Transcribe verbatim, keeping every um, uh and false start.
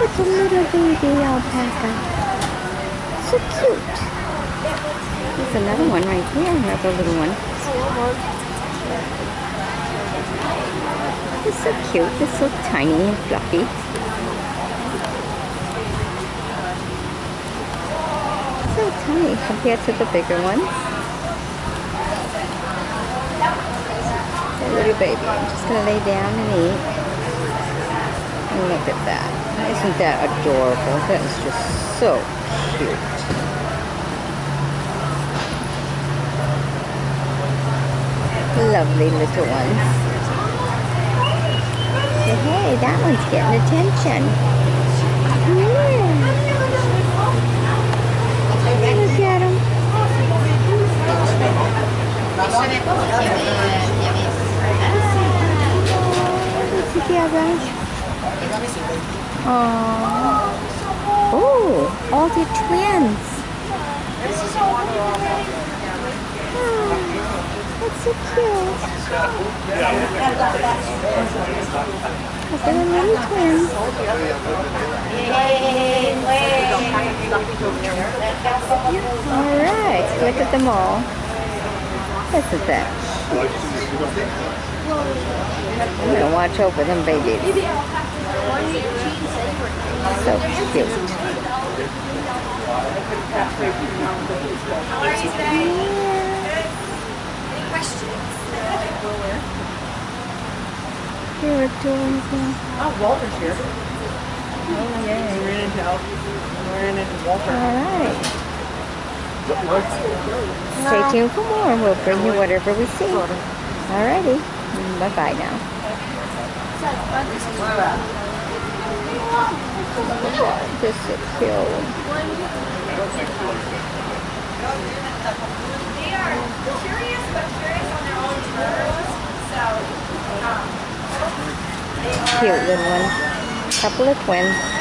It's a little baby alpaca. So cute. There's another one right here, another little one. It's so cute. It's so tiny and fluffy. So tiny compared to the bigger ones. A little baby. I'm just going to lay down and eat. And look at that. Isn't that adorable? That is just so cute. Lovely little ones. So hey, that one's getting attention. Yeah. Look at him. Together. Aww. Oh, all the twins. Oh, that's so cute. Look at the little twins. Alright, look at them all. Isn't that cute? I'm going to watch over them babies. So cute. Any questions? You're adorable. Oh, Walter's here. Oh, yay. We ran into Al. We ran into Walter. Alright. Stay tuned for more. We'll bring you whatever we see. Alrighty. Bye-bye now. This is so cute. They are curious, but curious on their own terms. So, um, Cute little one. Couple of twins.